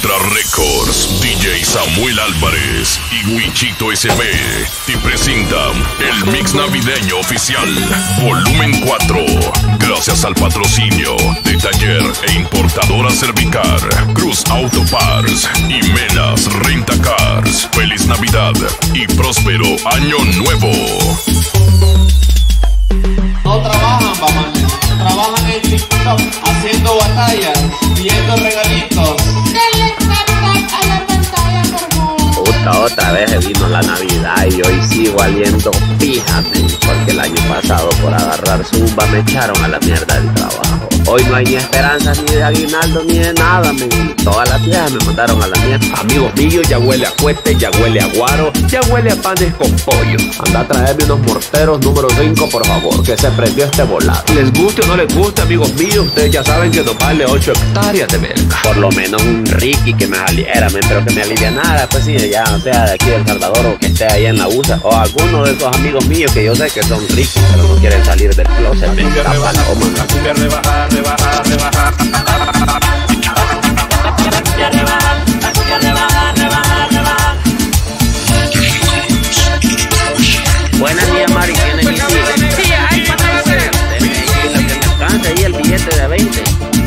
Ultra Records, DJ Samuel Álvarez y Wichito SB te presentan el mix navideño oficial, volumen 4. Gracias al patrocinio de Taller e Importadora Cervicar, Cruz Auto Parts y Menas Renta Cars. Feliz Navidad y próspero Año Nuevo. No trabajan, mamá. Trabajan en TikTok haciendo batallas, pidiendo regalitos. Denle tap a la pantalla, por favor. Puta, otra vez vino la Navidad y hoy sigo aliendo píjame, porque el año pasado por agarrar zumba me echaron a la mierda del trabajo. Hoy no hay ni esperanza ni de aguinaldo ni de nada, men. Todas las viejas me mandaron a la mierda. Amigos míos, ya huele a cuete, ya huele a guaro, ya huele a panes con pollo. Anda a traerme unos morteros número 5, por favor, que se prendió este volado. Les guste o no les guste, amigos míos, ustedes ya saben que nos vale 8 hectáreas de verga. Por lo menos un Ricky que me saliera, men, pero que me alivianara, pues sí, ya sea de aquí de El Salvador o que esté ahí en la USA. O alguno de esos amigos míos que yo sé que son ricos, pero no quieren salir del closet. Me tapan la goma. Buenos días, Mari, ¿tienes mi hija? Sí, ay, ¿cuánto va a ser? Deme ahí lo que me alcance, ahí el billete de 20.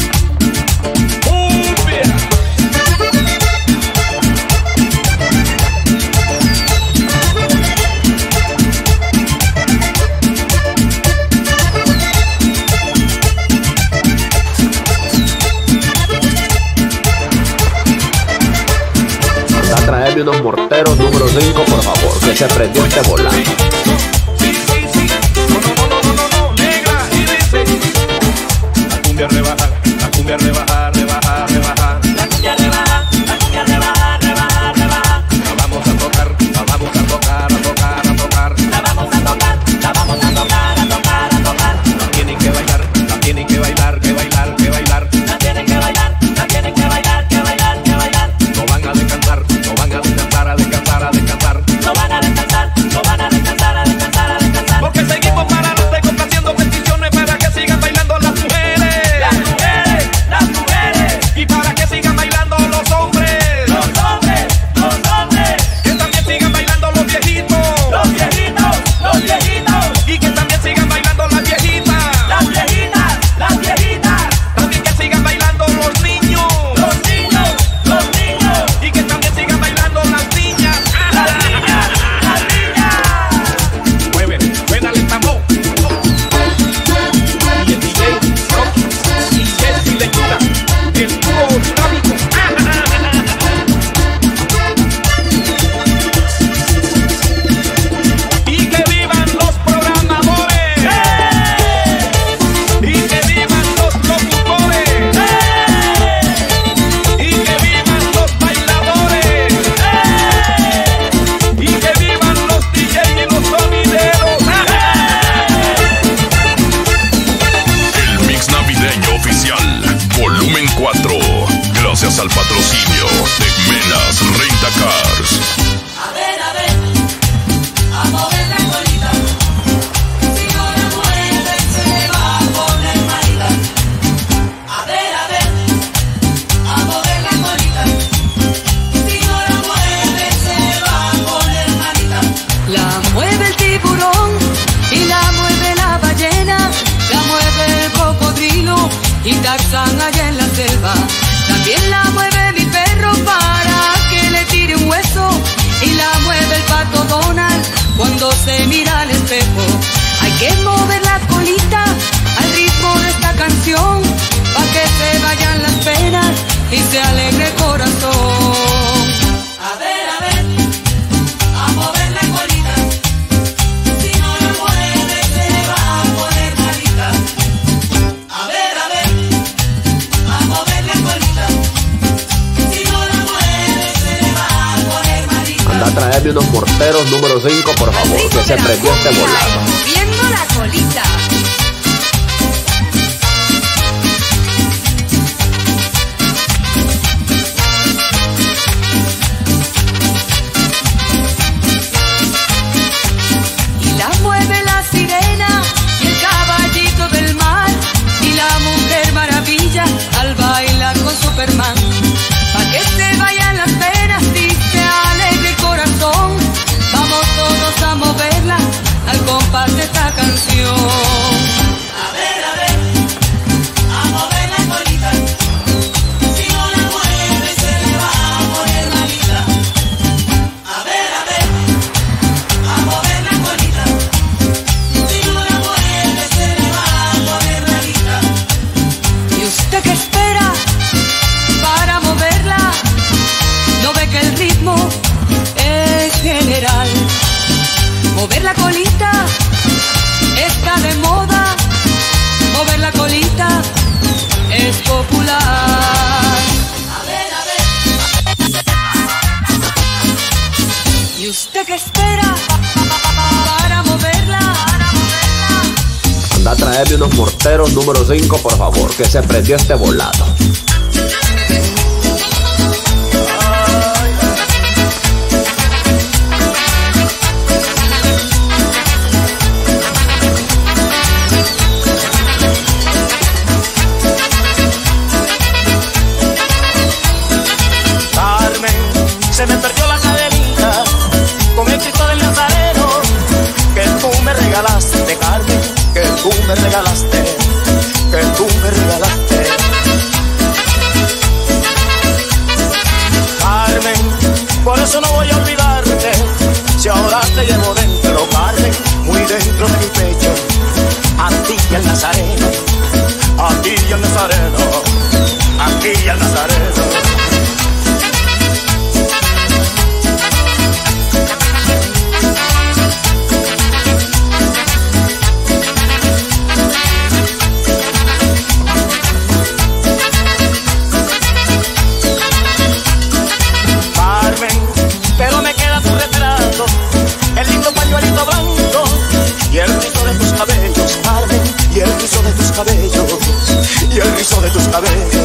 Traerme unos morteros número 5, por favor, que se prendió este volado. Negra, y dice: la cumbia rebaja, la cumbia rebaja, rebaja, rebaja. La cumbia rebaja, la cumbia rebaja, rebaja, rebaja. La vamos a tocar, la vamos a tocar, a tocar, a tocar. La vamos a tocar, la vamos a tocar, a tocar, a tocar. La tienen que bailar, la tienen que bailar, que bailar, que bailar. La tienen que bailar, la tienen que bailar, que bailar, que bailar. No van a descansar, no van a descansar, a descansar, a descansar. No van a descansar, no van a descansar, a descansar, a descansar. Porque seguimos para los de complaciendo peticiones para que sigan bailando las mujeres. Las mujeres, las mujeres. Y para que sigan bailando los hombres. Los hombres, los hombres. Que también sigan bailando los viejitos. Los viejitos, los viejitos. Y que también sigan bailando las viejitas. Las viejitas, las viejitas. También que sigan bailando los niños. Los niños, los niños. Y que también sigan bailando las niñas. Las niñas, las niñas. Mueve, suena el tambor. Y el DJ Rocky y Jesse Lechuga, el dúo dinámico. Y que vivan los programadores. Y que vivan los locutores. Y que vivan los bailadores. Y que vivan los DJ y los sonideros. El mix navideño oficial, volumen 4. Gracias al patrocinio de Menas Renta Cars. A ver, a mover la colita. Si no la mueve, se va a poner malita. A ver, a mover la colita. Si no la mueve, se va a poner malita. La mueve el tiburón y la mueve la ballena, la mueve el cocodrilo y Tarzán allá en la selva. También la mueve mi perro para que le tire un hueso y la mueve el pato Donald cuando se mira al espejo. Hay que mover la colita al ritmo de esta canción para que se vayan las penas y se alegre el corazón. A ver, a mover la colita. Si no la mueve, se va a poner malita. A ver, a mover la colita. Si no la mueve, se va a poner malita. Anda a traerme unos morteros número 5, por favor, que se prendió este volado. Moviendo la colita. Y la mueve la sirena y el caballito del mar y la mujer maravilla al bailar con Superman. Pa' que se Mover la colita está de moda, mover la colita es popular. A ver, ¿y usted qué espera para moverla? Anda a traerme unos morteros número 5, por favor, que se prendió este volado. Se me perdió la cadenita con el Cristo del Nazareno que tú me regalaste, Carmen, que tú me regalaste, que tú me regalaste. Carmen, por eso no voy a olvidarte, si ahora te llevo dentro, Carmen, muy dentro de mi pecho, a ti y al Nazareno, a ti y al Nazareno, a ti y al Nazareno. Pero me queda tu retrato, el lindo pañuelito blanco y el rizo de tus cabellos, Carmen, y el rizo de tus cabellos, y el rizo de tus cabellos.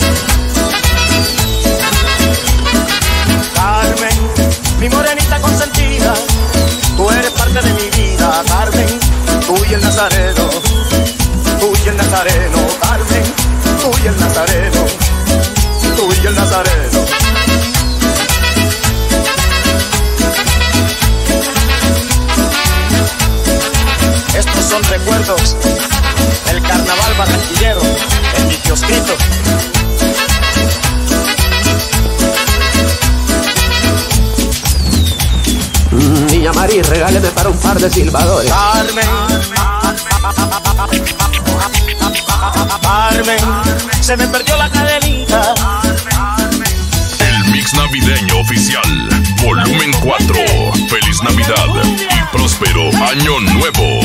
Carmen, mi morenita consentida, tú eres parte de mi vida, Carmen, tú y el Nazareno, tú y el Nazareno, Carmen, tú y el Nazareno, tú y el Nazareno. Estos son recuerdos del carnaval barranquillero en mi kiosquito. Niña Mari, regáleme para un par de silbadores. Carmen, Carmen, se me perdió la cadenita. El mix navideño oficial, volumen 4. Feliz Navidad y próspero Año Nuevo.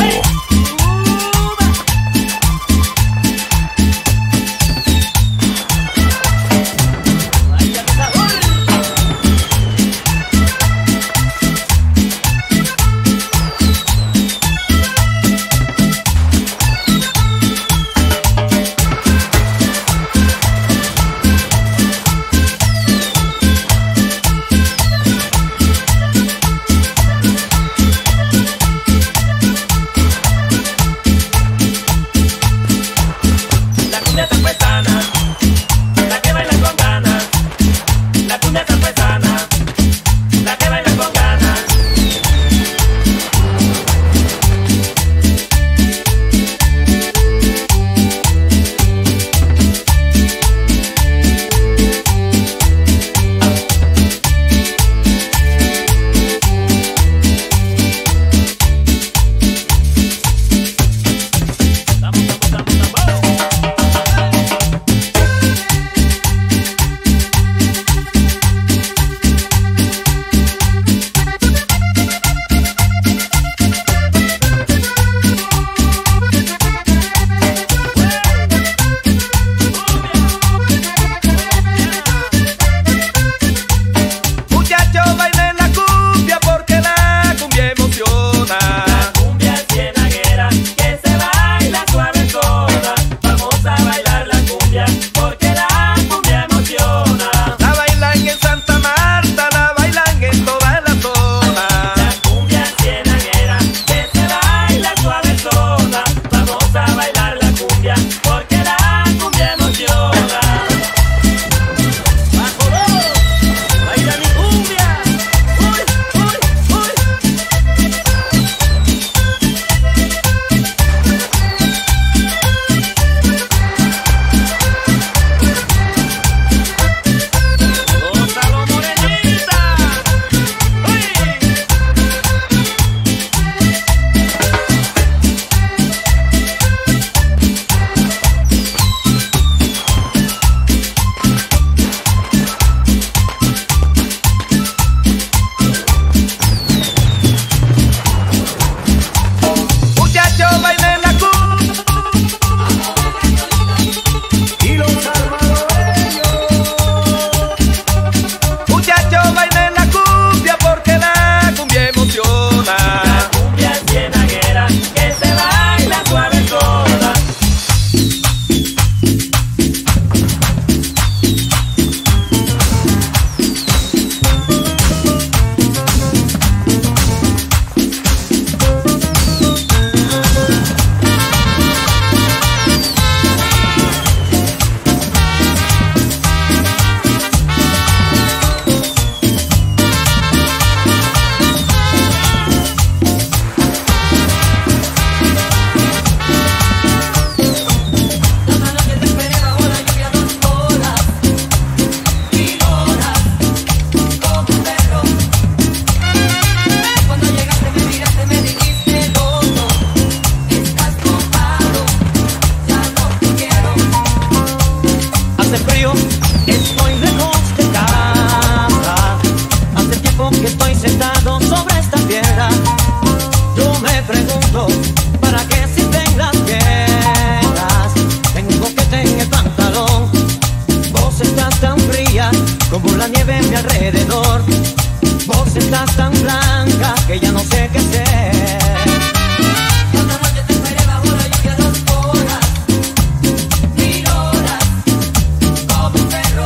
nieve a mi alrededor. Vos estás tan blanca que ya no sé qué hacer. Otra noche te esperé bajo la lluvia 2 horas, 1000 horas, como un perro.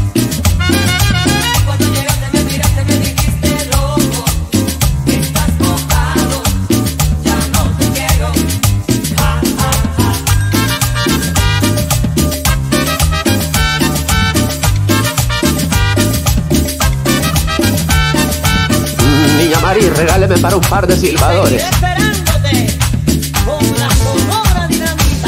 Cuando llegaste me miraste, me dijiste loco, estás mojado, ya no te quiero. Ja, ja, ja. Niña Mari, regáleme para un par de silbadores. Esperándote con la sonora dinamita.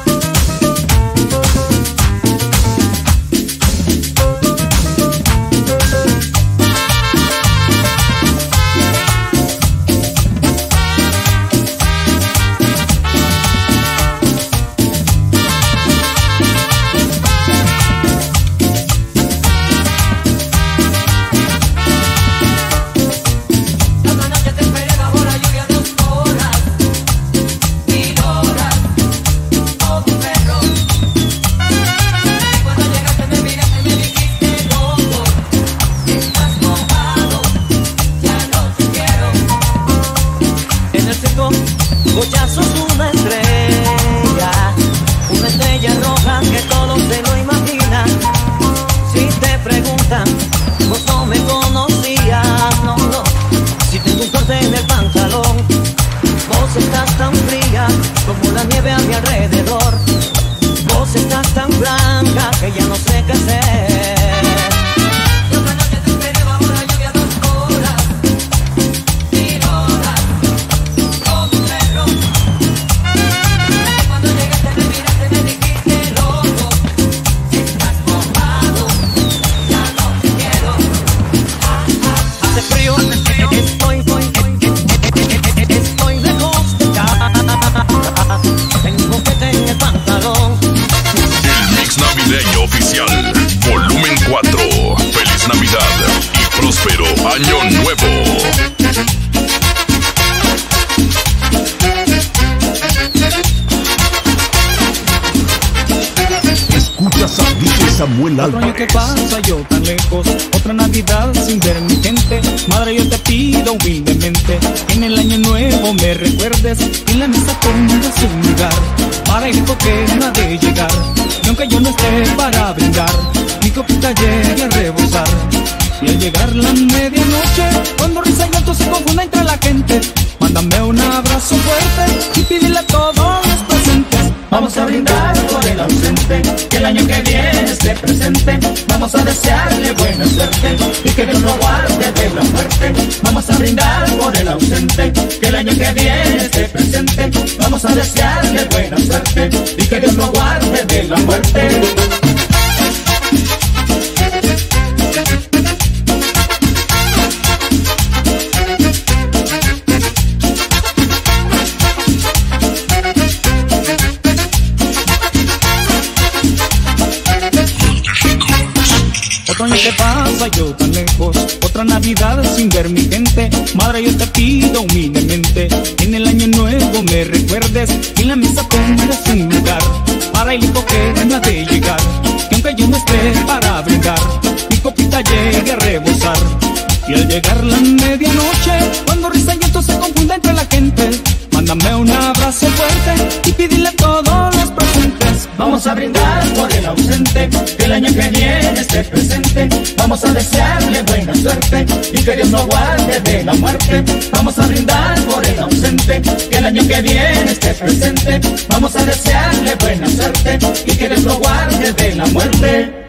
Otra noche te esperé bajo la lluvia 2 horas, 1000 horas, como un perro. Cuando llegaste me miraste, me dijiste loco, estás mojado, ya no te quiero. En el circo, vos ya sos una estrella roja que todos se lo imaginan. Si te preguntan, vos no me conocías, no, no. Si tengo un corte en el pantalón, vos estás tan fría como la nieve a mi alrededor. Vos estás tan blanca que ya no sé qué hacer. Otra noche te esperé bajo la lluvia 2 horas, 1000 horas, como un perro. Cuando llegaste me miraste, me dijiste loco, estás mojado, ya no te quiero. Hace frío, estoy lejos de casa. Tengo un corte en el pantalón. El Mix Navideño Oficial, volumen 4. Feliz Navidad y próspero Año Nuevo. Escuchas a DJ Samuel Otro año que Álvarez. pasa yo tan lejos, otra Navidad sin ver mi gente. Madre, yo te pido humildemente, en el año nuevo me recuerdes, y en la mesa pongas un lugar para el que no ha de llegar. Y aunque yo no esté para brindar, mi copita llegue a rebosar. Y al llegar la medianoche, cuando risa y llanto se confunda entre la gente, mándame un abrazo fuerte y pídele a todos los presentes. Vamos a brindar por el ausente, que el año que viene esté presente. Vamos a desearle buena suerte y que Dios lo guarde de la muerte. Vamos a brindar por el ausente, que el año que viene esté presente. Vamos a desearle buena suerte y que Dios lo guarde de la muerte. Otro año que pasa yo tan lejos, otra Navidad sin ver mi gente. Madre, yo te pido humildemente, en el año nuevo me recuerdes, y en la mesa pongas un lugar para el hijo que no ha de llegar. Que aunque yo no esté para brindar, mi copita llegue a rebosar. Y al llegar la medianoche, cuando risa y llanto se confunda entre la gente, mándame un abrazo fuerte y pídele a todos los presentes. Vamos a brindar por el ausente, que el año que viene esté presente. Vamos a desearle buena suerte y que Dios lo guarde de la muerte. Vamos a brindar por el ausente, que el año que viene esté presente. Vamos a desearle buena suerte y que Dios lo guarde de la muerte.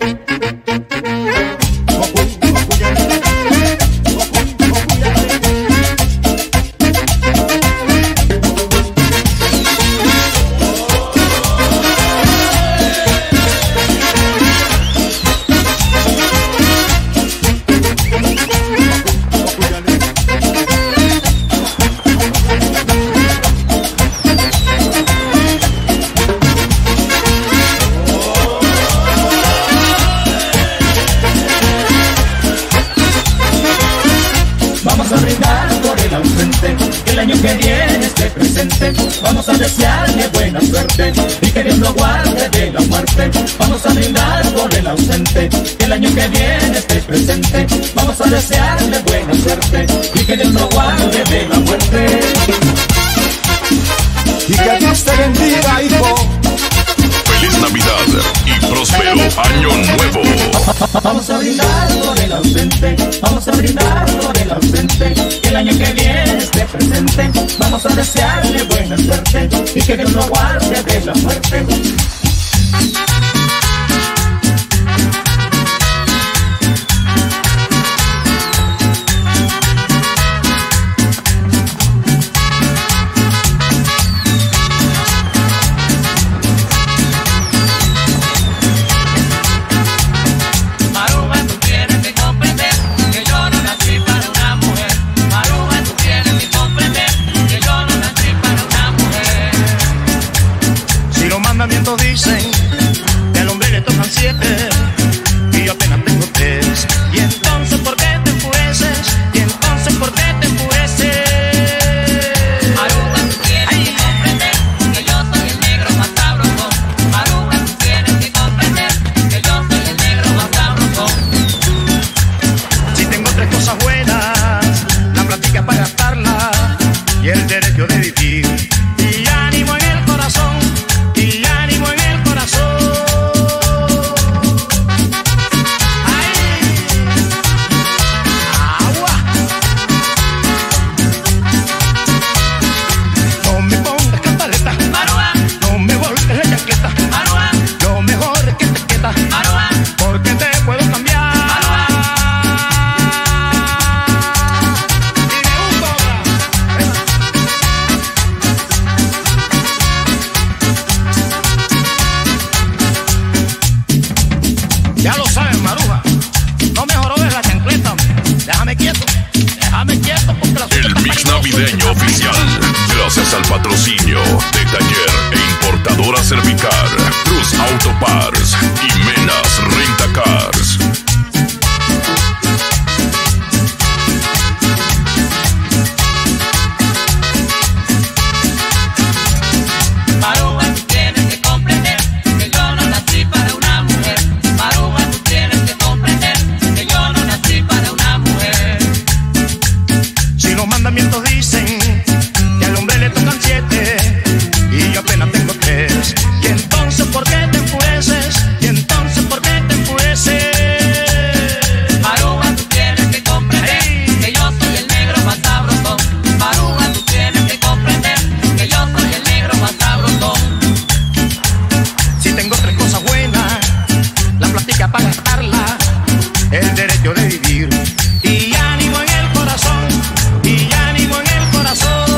Vamos a brindar por el ausente, que el año que viene esté presente. presente. Vamos a desearle buena suerte y que Dios lo guarde de la muerte. Vamos a brindar por el ausente, que el año que viene esté presente. Vamos a desearle buena suerte y que Dios lo guarde de la muerte. Y que Dios te bendiga, hijo. Feliz Navidad y próspero Año Nuevo. Vamos a brindar por el ausente, vamos a brindar por el ausente, que el año que viene esté presente. Vamos a desearle buena suerte y que Dios lo guarde de la muerte. Dicen que al hombre le tocan 7 y yo apenas tengo 3. Y entonces ¿por qué te enfureces? Y entonces ¿por qué te enfureces? Maruja, tú tienes que comprender que yo soy el negro más sabroso. Maruja, tú tienes que comprender que yo soy el negro más sabroso. Si tengo 3 cosas buenas, la plática para gastarla y el derecho de vivir. Y ánimo en el corazón, y ánimo en el corazón. ¡Ay! ¡Agua! No me pongas cantaleta, Maruja, no me voltees la chaqueta, Maruja, lo mejor es que te quietas, Maruja, porque te puedo cambiar. Y me gusta ya lo sabes, Maruja, no me jorobes la chancleta, déjame quieto porque la El mix navideño oficial. Gracias al patrocinio de Taller e Importadora Cervicar, Cruz Auto Parts y Menas Renta Cars. Maruja, tú tienes que comprender que yo no nací para una mujer. Maruja, tú tienes que comprender que yo no nací para una mujer. Si los mandamientos dicen que al hombre le tocan 7 y yo apenas tengo 3, y entonces ¿por qué te enfureces? Y entonces ¿por qué te enfureces? Maruja, tú tienes que comprender que yo soy el negro más sabroso. Maruja, tú tienes que comprender que yo soy el negro más sabroso. Si tengo 3 cosas buenas, la plática para gastarla, el derecho de vivir. Y ánimo en el corazón, y ánimo en el corazón.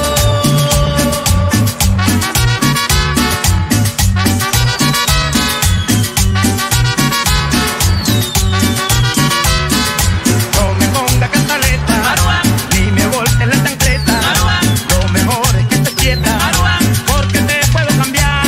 No me ponga cantaleta, Maruja, ni me voltees la chancleta. Maruja, Lo mejor es que te quietas, Maruja, porque te puedo cambiar.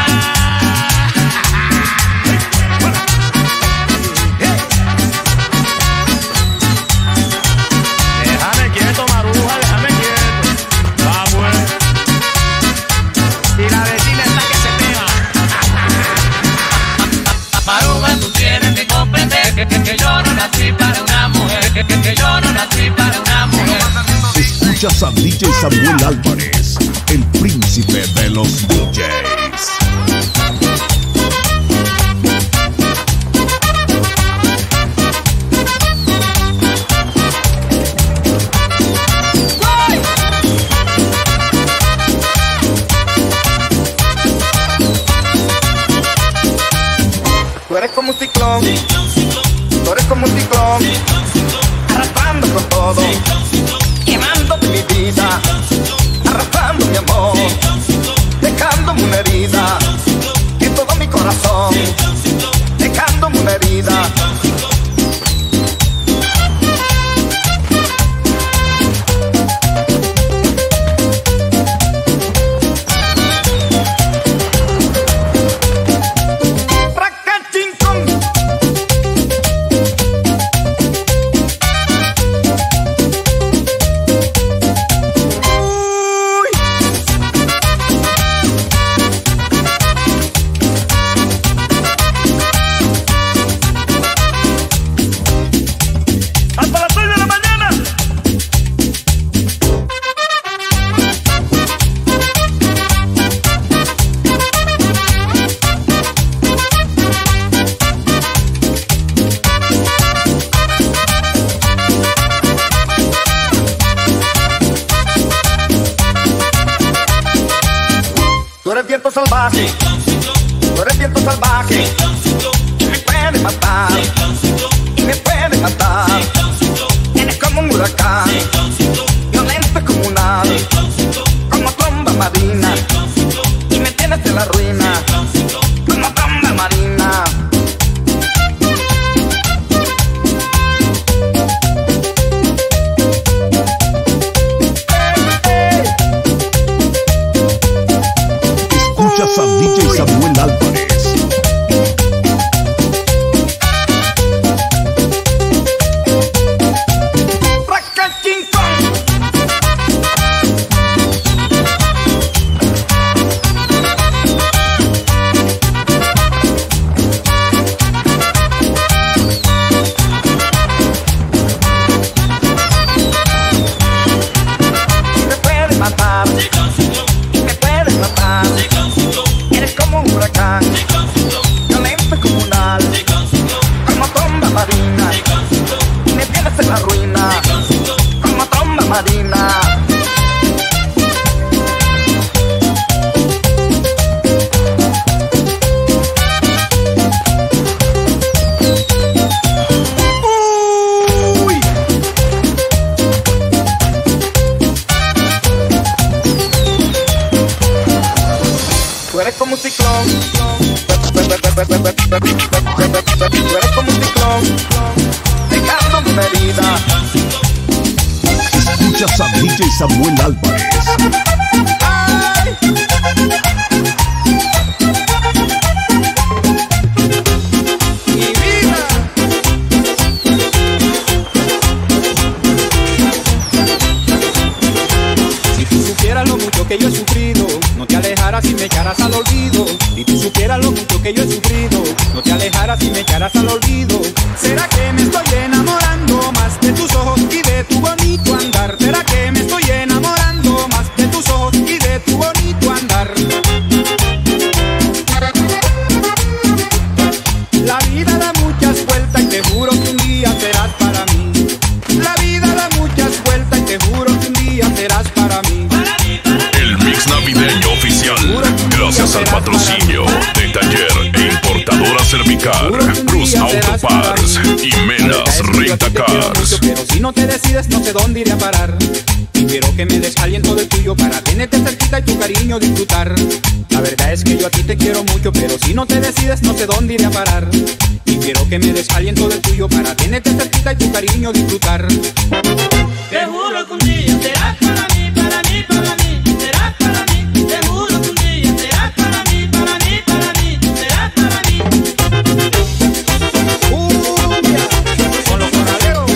Déjame quieto, Maruja, déjame quieto. Va, pues. Y la vecina está que se pega. Maruja, tú tienes que comprender que yo no nací para una mujer. Que yo no nací para una mujer. Escuchas a DJ Samuel Álvarez, el príncipe de los DJs. Tú eres como un ciclón, tú eres como un ciclón, arrastrando con todo, quemándote mi vida, arrastrando mi amor, dejándome una herida en todo mi corazón, dejándome una herida. viento salvaje, tú eres viento salvaje, me puede matar, y me puede matar. Eres como un huracán, violento comunal, como tromba marina, y me tienes en la ruina, como tromba marina. Escuchas a DJ Samuel Álvarez. Tú eres como un ciclón, tú eres como un ciclón, dejando una herida. Escuchas a DJ Samuel Álvarez. Lo mucho que yo he sufrido, no te alejaras y me echaras al olvido. Si tú supieras lo mucho que yo he sufrido, no te alejaras y me echaras al olvido. ¿Será que me estoy enamorando más de tus ojos y de tu bonito andar? ¿Será que me estoy enamorando más de tus ojos y de tu bonito andar? La vida da muchas vueltas y te juro que un día serás para mí. La vida da muchas vueltas y te juro que un día serás para mí. Navideño oficial, gracias al patrocinio de Taller e Importadora Cervical, Cruz Autopars y Menas Rentacars. Pero si no te decides no sé dónde iré a parar, y quiero que me des aliento del tuyo para tenerte cerquita y tu cariño disfrutar. La verdad es que yo a ti te quiero mucho, pero si no te decides no sé dónde iré a parar, y quiero que me des aliento del tuyo para tenerte cerquita y tu cariño disfrutar. Te juro que un día serás para mí, para mí, para mí. Serás para mí, te juro que un día serás para mí, para mí, para mí, serás para mí. Con los corraleros.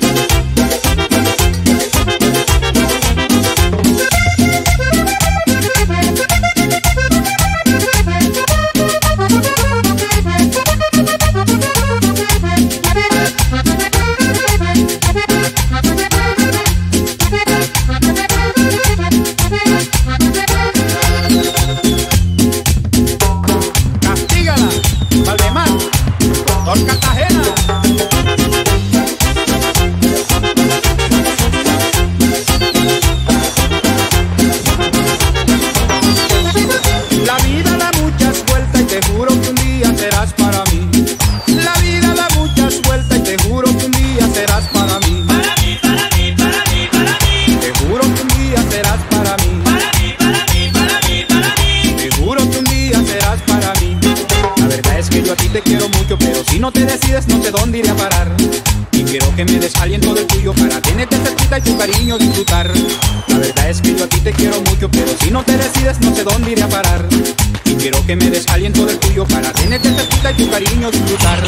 No te decides, no sé dónde iré a parar, y quiero que me des aliento del tuyo para tenerte cerquita y tu cariño disfrutar. La verdad es que yo a ti te quiero mucho, pero si no te decides no sé dónde iré a parar, y quiero que me des aliento del tuyo para tenerte cerquita y tu cariño disfrutar.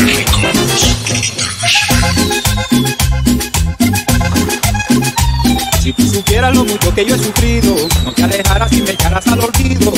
Si tú supieras lo mucho que yo he sufrido, no te alejaras y me echaras al olvido.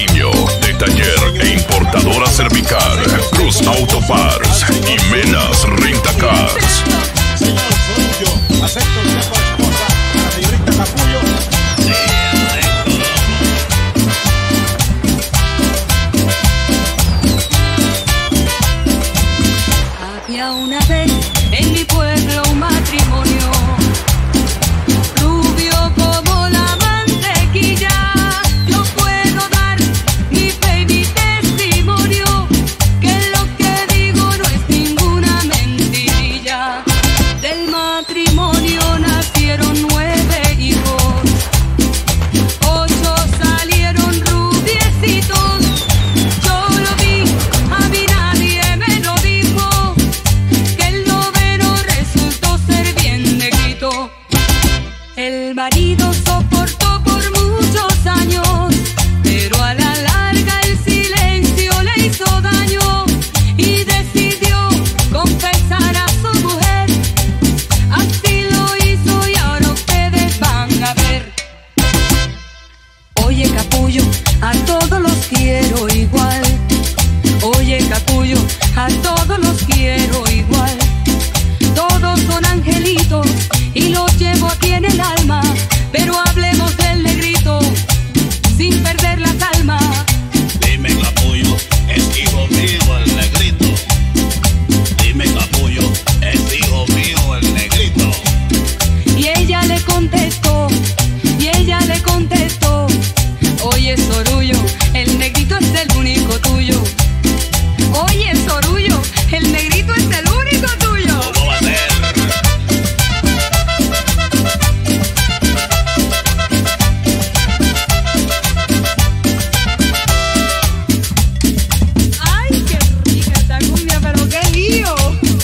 patrocinio de Taller e Importadora Cervical, Cruz Auto Parts y Menas Renta Cars. Señor, soy yo. Acepto usted por esposa a la señorita Capullo. Había una vez en mi pueblo un matrimonio, rubio como la mantequilla. Yo puedo dar mi fe y mi testimonio, que lo que digo no es ninguna mentirilla. Del matrimonio nacieron 9 hijos, 8 salieron rubiecitos. Yo lo vi, a mí nadie me lo dijo, que el noveno resultó ser bien negrito. El marido soportó por muchos años, pero a la larga el silencio le hizo daño y decidió confesar a su mujer. Así lo hizo y ahora ustedes van a ver. Oye, capullo, a todos los quiero igual. Oye, capullo, a todos los quiero igual. Todos son angelitos y los llevo aquí en el alma, pero hablemos del negrito sin perder la calma. Dime, capullo, es hijo mío el negrito. Dime, capullo, es hijo mío el negrito. Y ella le contestó, oye, Sorullo, el negrito es el único tuyo. Oye, Sorullo, el negrito es el único tuyo. ¿Cómo va a ser? Ay, qué rica esta cumbia, pero qué lío.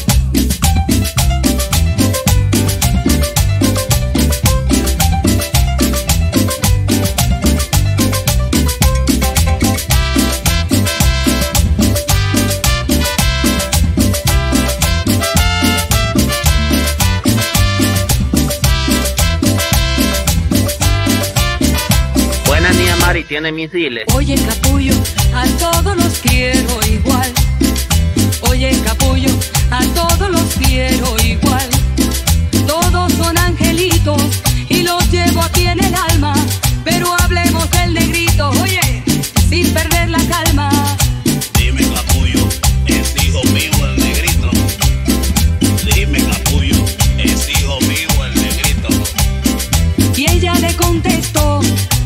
Buena niña Mari, tiene misiles. Oye, capullo, a todos los quiero igual. Oye, capullo, a todos los quiero igual. Todos son angelitos y los llevo aquí en el alma, pero hablemos del negrito, oye, sin perder la calma. Dime, capullo, es hijo mío el negrito. Dime, capullo, es hijo mío el negrito. Y ella le contestó,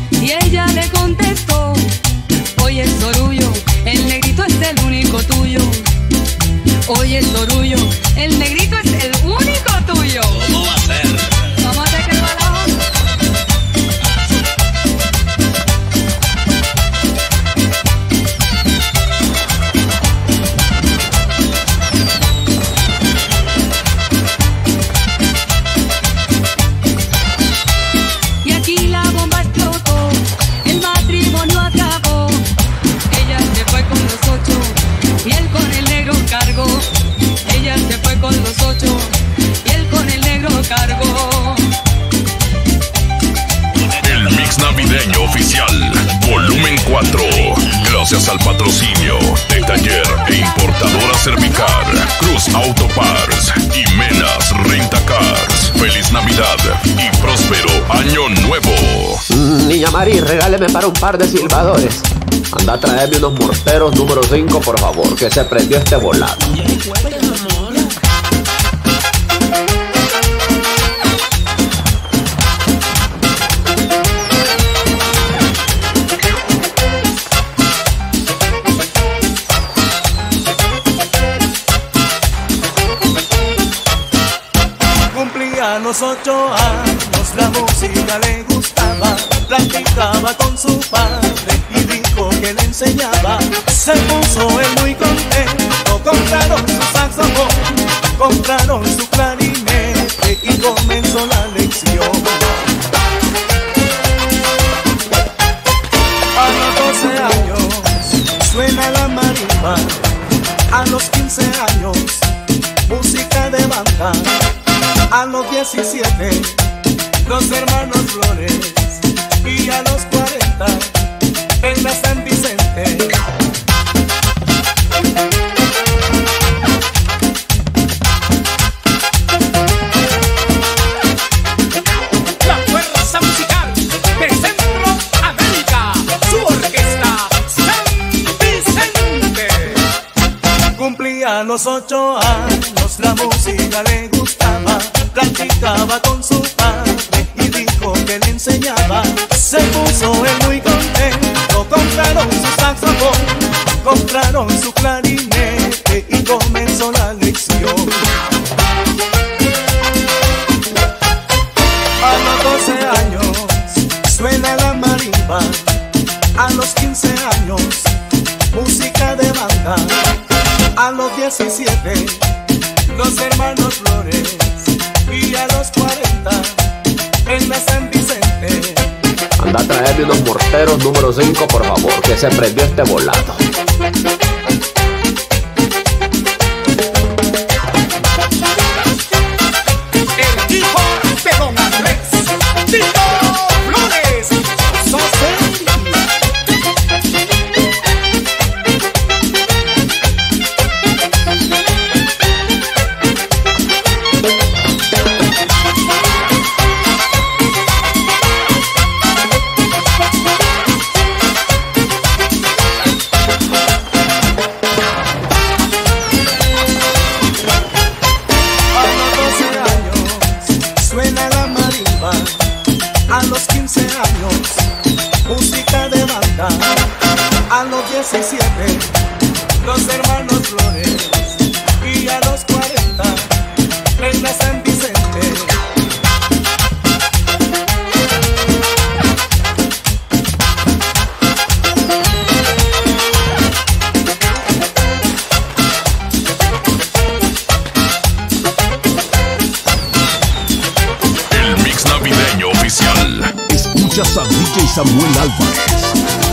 oye, Sorullo, el negrito es el único tuyo. Oye, Sorullo, el negrito es el único tuyo. ¿Cómo va a ser? Vamos a hacer que va la onda. Y aquí la bomba explotó, el matrimonio acabó. Ella se fue con los 8 y él con el negro cargó. Ella se fue con los 8 y él con el negro cargó. El mix navideño oficial, volumen 4. Gracias al patrocinio de Taller e Importadora Cervical, Cruz Auto Parts y Menas Renta Cars. Feliz Navidad y próspero Año Nuevo. Niña Mari, regáleme para un par de silbadores. Anda a traerme unos morteros número 5, por favor, que se prendió este volado. Cumplía los 8 años, la música le gustaba, practicaba con su padre y dijo que le enseñaba. Se puso él muy contento, compraron su saxofón, compraron su clarinete y comenzó la lección. A los 12 años suena la marimba, a los 15 años música de banda, a los 17 los hermanos Flores y a los 40 en la San Vicente a los 8 años la música le gustaba, practicaba con su padre y dijo que le enseñaba. Se puso él muy contento, compraron su saxofón, compraron su clarinete y comenzó la lección. A los 12 años suena la marimba, a los 15 años música de banda, a los 17 los hermanos Flores y a los 40 en la San Vicente. Anda a traerme unos morteros número 5 por favor, que se prendió este volado. El hijo de Don Andrés, Tito Flores, a los 15 años música de banda, a los 17 los hermanos Flores y a los 40 en la San Vicente. Escuchas a DJ Samuel Álvarez.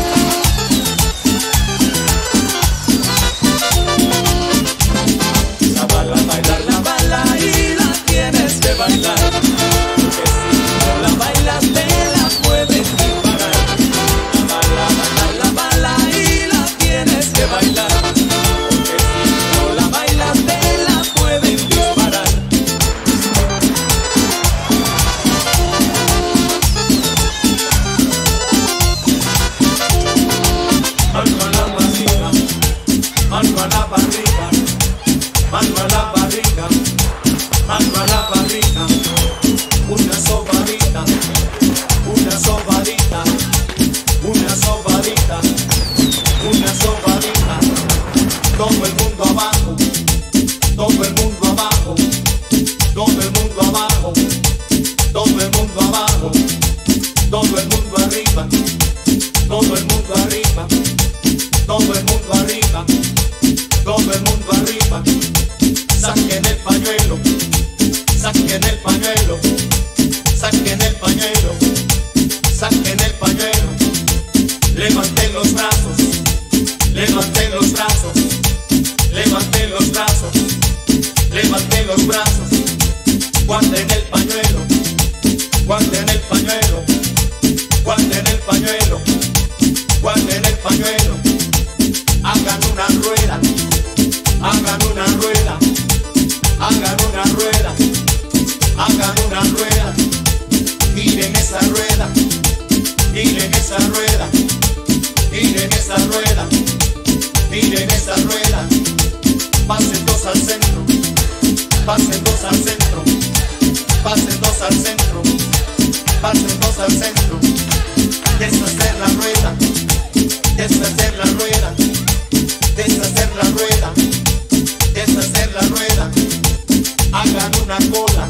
La bala, bailar la bala y la tienes que bailar, porque si no la bailas te la pueden disparar. La bala, bailar la bala y la tienes que bailar, porque si no la bailas te la pueden disparar. Mano a la barriga, mano a la barriga, mano a la barriga, mano a la barriga, una sobadita, una sobadita, una sobadita, una sobadita, todo el mundo abajo, todo el mundo abajo, todo el mundo abajo, todo el mundo abajo, todo el mundo arriba, todo el mundo arriba, todo el mundo arriba, todo el mundo arriba. Saquen el pañuelo, saquen el pañuelo, saquen el pañuelo, saquen el pañuelo. Levanten los brazos, levanten los brazos, levanten los brazos, levanten los brazos. Guarden el pañuelo, guarden el pañuelo, guarden el pañuelo, guarden el pañuelo. Hagan una rueda, hagan una rueda, hagan una rueda, hagan una rueda. Tiren esa rueda, tiren esa rueda, tiren esa rueda, tiren esa rueda. Pasen dos al centro, pasen dos al centro, pasen dos al centro, pasen dos al centro. Deshacer la rueda, deshacer la rueda, deshacer la rueda, deshacer la rueda. Hagan una cola,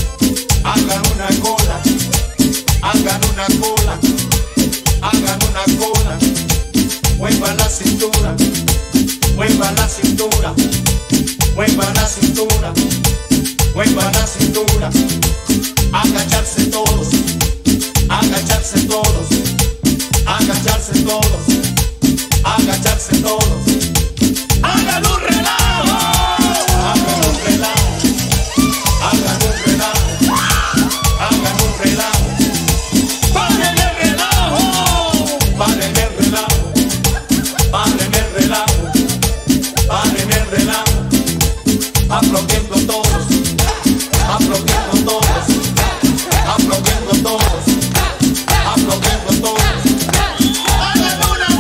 hagan una cola, hagan una cola, hagan una cola. Muevan la cintura, muevan la cintura, muevan la cintura, muevan la cintura. Agacharse todos, agacharse todos, agacharse todos, agacharse todos. Hagan un relajo, hagan un relajo, hagan un relajo, hagan un relajo. Paren el relajo, paren el relajo, paren el relajo, paren el relajo. Aplaudiendo todos, aplaudiendo todos, aplaudiendo todos, aplaudiendo todos. Hagan una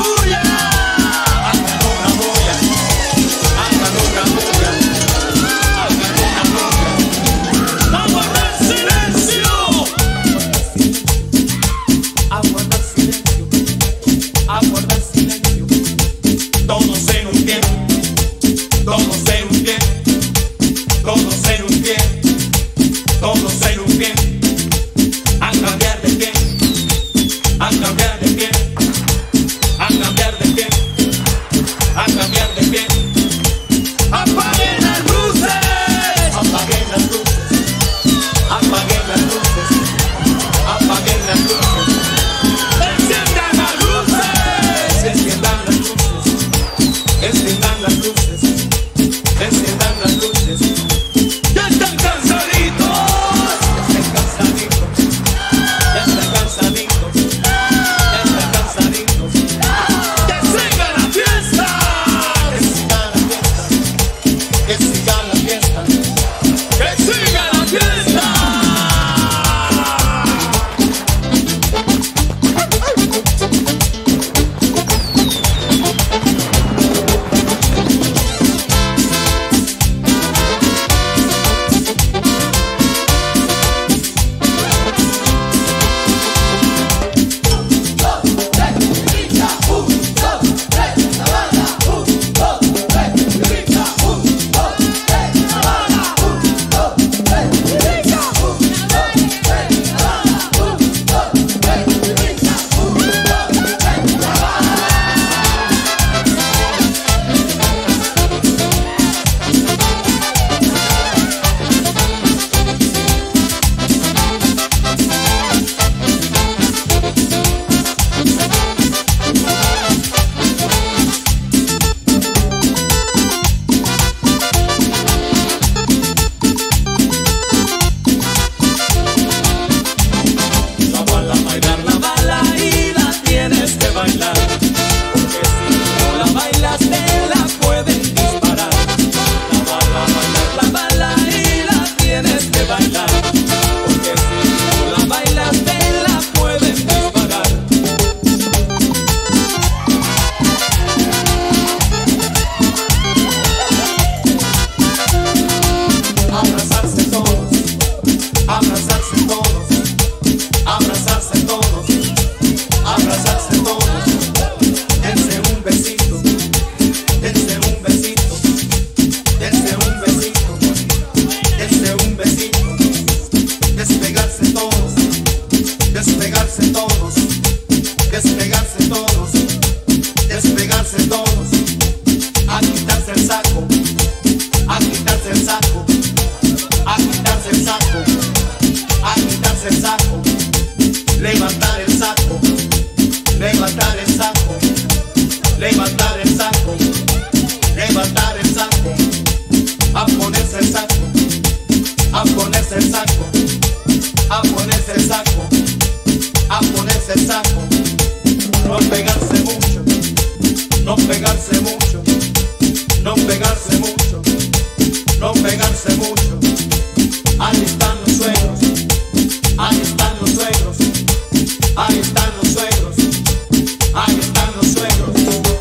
levantar el saco, levantar el saco, a ponerse el saco, a ponerse el saco, a ponerse el saco, a ponerse el saco. No pegarse mucho, no pegarse mucho, no pegarse mucho, no pegarse mucho. Ahí están los suegros, ahí están los suegros, ahí están los suegros, ahí están los suegros.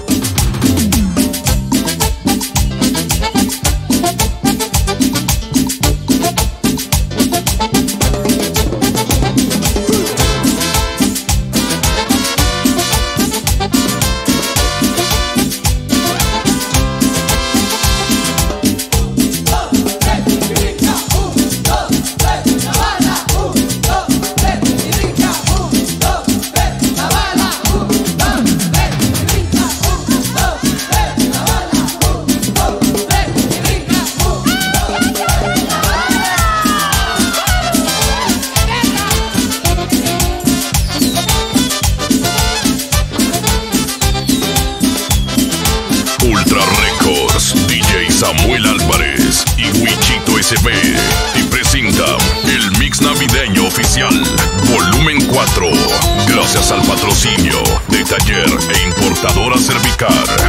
Samuel Álvarez y Wichito SB te presentan el Mix Navideño Oficial, Volumen 4, gracias al patrocinio de Taller e Importadora Cervicar.